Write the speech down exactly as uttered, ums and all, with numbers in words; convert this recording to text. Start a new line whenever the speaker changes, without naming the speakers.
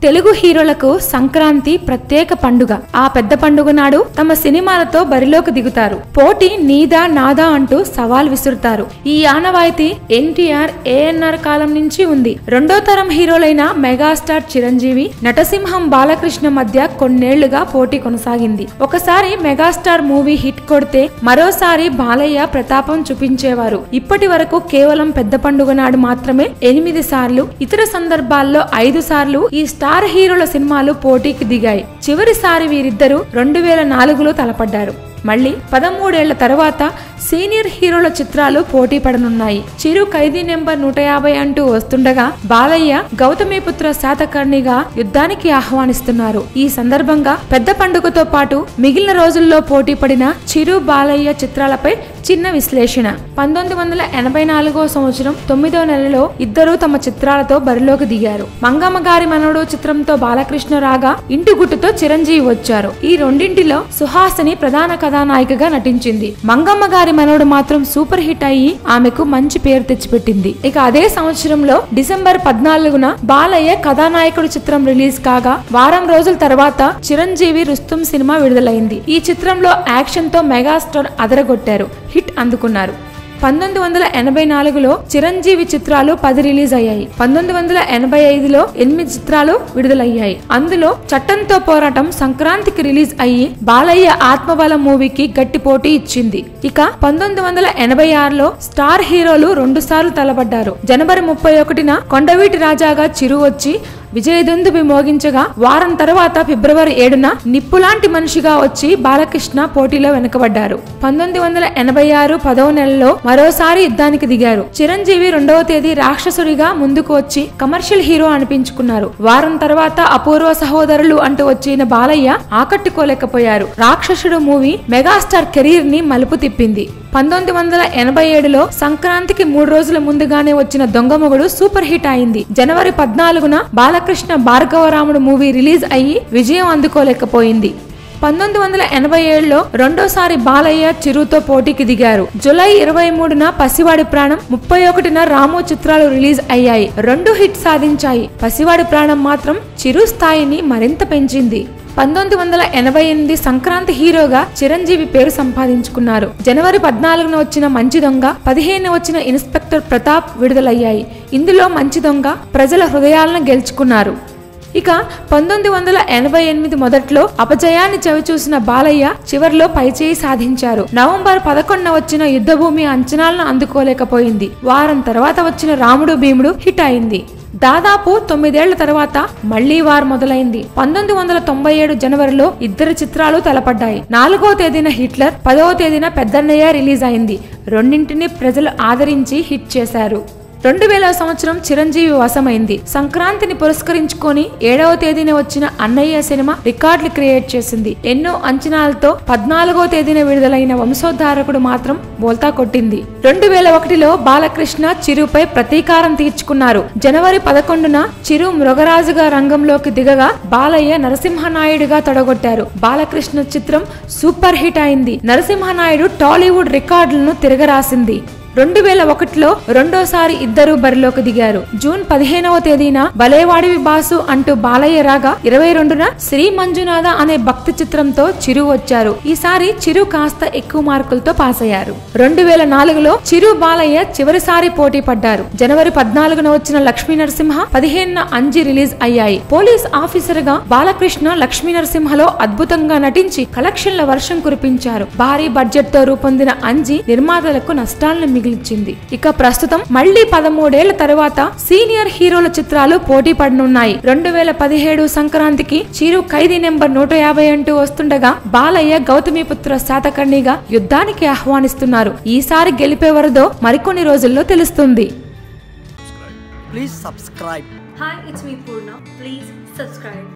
తెలుగు హీరోలకు సంక్రాంతి ప్రత్యేక పండుగ. ఆ పెద్ద పండుగ నాడు తమ సినిమాలతో బరిలోకి దిగుతారు. పోటీ నీదా నాదా అంటూ సవాల్ విసురుతారు. ఈ ఆనవాయితీ ఎన్టీఆర్, ఏఎన్ఆర్ కాలం నుంచి ఉంది. రెండో తరం హీరోలైన మెగాస్టార్ చిరంజీవి, నటసింహం బాలకృష్ణ మధ్య కొన్నేళ్లుగా పోటీ కొనసాగింది. ఒకసారి మెగాస్టార్ మూవీ హిట్ కొడితే మరోసారి బాలయ్య ప్రతాపం చూపించేవారు. ఇప్పటి వరకు కేవలం పెద్ద పండుగ నాడు మాత్రమే ఎనిమిది సార్లు, ఇతర సందర్భాల్లో ఐదు సార్లు ఈ స్టార్ హీరోల సినిమాలు పోటీకి దిగాయి. చివరిసారి వీరిద్దరూ రెండు వేల నాలుగులో తలపడ్డారు. మళ్లీ పదమూడేళ్ల తర్వాత సీనియర్ హీరోల చిత్రాలు పోటీ పడనున్నాయి. చిరు ఖైదీ నెంబర్ నూట యాభై అంటూ వస్తుండగా బాలయ్య గౌతమిపుత్ర శాతకర్ణిగా యుద్ధానికి ఆహ్వానిస్తున్నారు. ఈ సందర్భంగా పెద్ద పండుగతో పాటు మిగిలిన రోజుల్లో పోటీ పడిన చిరు, బాలయ్య చిత్రాలపై చిన్న విశ్లేషణ. పంతొమ్మిది వందల ఎనభై నాలుగో సంవత్సరం తొమ్మిదో నెలలో ఇద్దరూ తమ చిత్రాలతో బరిలోకి దిగారు. మంగమ్మ గారి మనవడు చిత్రంతో బాలకృష్ణ రాగా, ఇంటి గుట్టుతో చిరంజీవి వచ్చారు. ఈ రెండింటిలో సుహాసిని ప్రధాన కథానాయికగా నటించింది. మంగమ్మ గారి మనవడు మాత్రం సూపర్ హిట్ అయ్యి ఆమెకు మంచి పేరు తెచ్చిపెట్టింది. ఇక అదే సంవత్సరంలో డిసెంబర్ పద్నాలుగున బాలయ్య కథానాయకుడు చిత్రం రిలీజ్ కాగా వారం రోజుల తర్వాత చిరంజీవి రుస్తుం సినిమా విడుదలైంది. ఈ చిత్రంలో యాక్షన్ తో మెగాస్టార్ అదరగొట్టారు, హిట్ అందుకున్నారు. పంతొమ్మిది వందల ఎనభై నాలుగులో చిరంజీవి చిత్రాలు పది రిలీజ్ అయ్యాయి. పంతొమ్మిది వందల ఎనభై ఐదులో ఎనిమిది చిత్రాలు విడుదలయ్యాయి. అందులో చట్టంతో పోరాటం సంక్రాంతికి రిలీజ్ అయ్యి బాలయ్య ఆత్మబలం మూవీకి గట్టి పోటీ ఇచ్చింది. ఇక పంతొమ్మిది వందల ఎనభై ఆరులో స్టార్ హీరోలు రెండు సార్లు తలపడ్డారు. జనవరి ముప్పై ఒకటిన కొండవీటి రాజాగా చిరు వచ్చి విజయదుందుబి మోగించగా వారం తర్వాత ఫిబ్రవరి ఏడున నిప్పులాంటి మనిషిగా వచ్చి బాలకృష్ణ పోటీలో వెనుకబడ్డారు. పంతొమ్మిది వందల ఎనభై ఆరు పదవ నెలలో మరోసారి యుద్ధానికి దిగారు. చిరంజీవి రెండవ తేదీ రాక్షసుడిగా ముందుకు వచ్చి కమర్షియల్ హీరో అనిపించుకున్నారు. వారం తర్వాత అపూర్వ సహోదరులు అంటూ వచ్చిన బాలయ్య ఆకట్టుకోలేకపోయారు. రాక్షసుడు మూవీ మెగాస్టార్ కెరీర్ ని మలుపు తిప్పింది. పంతొమ్మిది వందల ఎనభై ఏడులో సంక్రాంతికి మూడు రోజుల ముందుగానే వచ్చిన దొంగమొగుడు సూపర్ హిట్ అయింది. జనవరి పద్నాలుగున బాలకృష్ణ భార్గవరాముడు మూవీ రిలీజ్ అయ్యి విజయం అందుకోలేకపోయింది. పంతొమ్మిది వందల ఎనభై ఏడులో రెండోసారి బాలయ్య చిరుతో పోటీకి దిగారు. జూలై ఇరవై మూడున పసివాడి ప్రాణం, ముప్పై ఒకటిన రాము చిత్రాలు రిలీజ్ అయ్యాయి. రెండు హిట్ సాధించాయి. పసివాడి ప్రాణం మాత్రం చిరు స్థాయిని మరింత పెంచింది. పంతొమ్మిది వందల ఎనభై ఎనిమిది సంక్రాంతి హీరోగా చిరంజీవి పేరు సంపాదించుకున్నారు. జనవరి పద్నాలుగున వచ్చిన మంచి దొంగ, పదిహేను వచ్చిన ఇన్స్పెక్టర్ ప్రతాప్ విడుదలయ్యాయి. ఇందులో మంచి దొంగ ప్రజల హృదయాలను గెలుచుకున్నారు. ఇక పంతొమ్మిది వందల ఎనభై ఎనిమిది మొదట్లో అపజయాన్ని చవిచూసిన బాలయ్య చివర్లో పైచేయి సాధించారు. నవంబర్ పదకొండున వచ్చిన యుద్ధభూమి అంచనాలను అందుకోలేకపోయింది. వారం తర్వాత వచ్చిన రాముడు భీముడు హిట్ అయింది. దాదాపు తొమ్మిదేళ్ల తర్వాత మళ్లీ వార్ మొదలైంది. పంతొమ్మిది వందల తొంభై ఏడు జనవరిలో ఇద్దరు చిత్రాలు తలపడ్డాయి. నాలుగో తేదీన హిట్లర్, పదవ తేదీన పెద్దన్నయ్య రిలీజ్ అయింది. రెండింటిని ప్రజలు ఆదరించి హిట్ చేశారు. రెండు వేల సంవత్సరం చిరంజీవి వశమైంది. సంక్రాంతిని పురస్కరించుకొని ఏడవ తేదీన వచ్చిన అన్నయ్య సినిమా రికార్డులు క్రియేట్ చేసింది. ఎన్నో అంచనాలతో పద్నాలుగో తేదీన విడుదలైన వంశోద్ధారకుడు మాత్రం బోల్తా కొట్టింది. రెండు వేల ఒకటిలో బాలకృష్ణ చిరుపై ప్రతీకారం తీర్చుకున్నారు. జనవరి పదకొండున చిరు మృగరాజుగా రంగంలోకి దిగగా బాలయ్య నరసింహనాయుడుగా తొడగొట్టారు. బాలకృష్ణ చిత్రం సూపర్ హిట్ అయింది. నరసింహనాయుడు టాలీవుడ్ రికార్డులను తిరగరాసింది. రెండు వేల ఒకటిలో రెండోసారి ఇద్దరు బరిలోకి దిగారు. జూన్ పదిహేనవ తేదీన బలేవాడివి బాసు అంటూ బాలయ్య రాగా, ఇరవై రెండున శ్రీ మంజునాథ అనే భక్తి చిత్రంతో చిరు వచ్చారు. ఈసారి చిరు కాస్త ఎక్కువ మార్కులతో పాస్ అయ్యారు. రెండు వేల నాలుగులో చిరు, బాలయ్య చివరిసారి పోటీ పడ్డారు. జనవరి పద్నాలుగున వచ్చిన లక్ష్మీ నరసింహ, పదిహేనున అంజి రిలీజ్ అయ్యాయి. పోలీస్ ఆఫీసర్ గా బాలకృష్ణ లక్ష్మీ నరసింహలో అద్భుతంగా నటించి కలెక్షన్ల వర్షం కురిపించారు. భారీ బడ్జెట్ తో రూపొందిన అంజి నిర్మాతలకు నష్టాలను మిగిల్చింది. ఇక ప్రస్తుతం మళ్లీ పదమూడేళ్ల తర్వాత సీనియర్ హీరోల చిత్రాలు పోటీ పడనున్నాయి. రెండు వేల పదిహేడు సంక్రాంతికి చిరు ఖైదీ నెంబర్ నూట యాభై అంటూ వస్తుండగా బాలయ్య గౌతమిపుత్ర శాతకర్ణిగా యుద్ధానికి ఆహ్వానిస్తున్నారు. ఈసారి గెలిపేవరదో మరికొన్ని రోజుల్లో తెలుస్తుంది.
Please subscribe.
Hi, it's me Purna. Please subscribe.